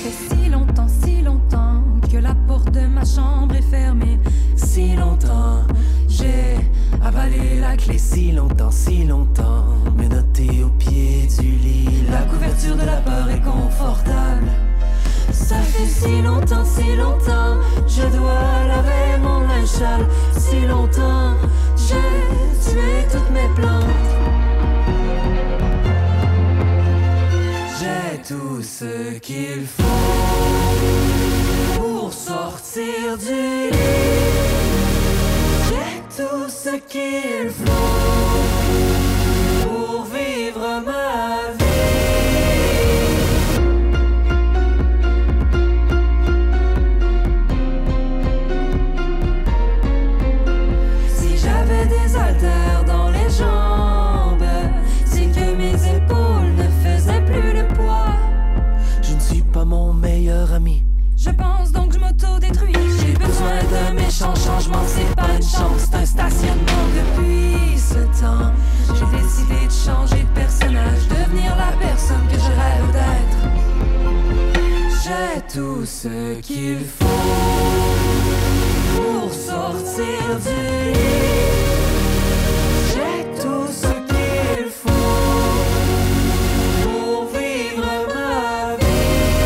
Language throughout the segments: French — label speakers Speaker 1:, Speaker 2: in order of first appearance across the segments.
Speaker 1: si longtemps que la porte de ma chambre est fermée.
Speaker 2: Si longtemps, j'ai avalé la clé. Si longtemps, menotté au pied du lit.
Speaker 1: La couverture de la peur est confortable. Ça fait si longtemps, je dois laver mon linge sale. Si longtemps, j'ai tué toutes mes plantes.
Speaker 2: J'ai tout ce qu'il faut pour sortir du lit. J'ai tout ce qu'il faut pour vivre ma vie.
Speaker 1: Si j'avais des haltères dans les jambes, c'est que mes épaules ne faisaient plus le poids.
Speaker 2: Je ne suis pas mon meilleur ami.
Speaker 1: Je pense donc je m'auto-détruis. J'ai besoin d'un méchant changement, c'est pas une chance, c'est un stationnement.
Speaker 2: Depuis ce temps,
Speaker 1: J'ai décidé de changer de personnage, devenir la personne que je rêve d'être.
Speaker 2: j'ai tout ce qu'il faut pour sortir du lit. J'ai tout ce qu'il faut pour vivre ma vie.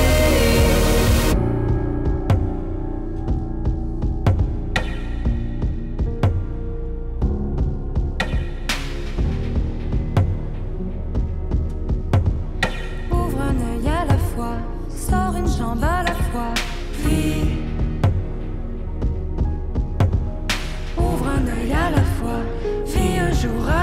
Speaker 1: Ouvre un œil à la fois, sors une jambe à la fois, vis. Ouvre un œil à la fois, vis un jour à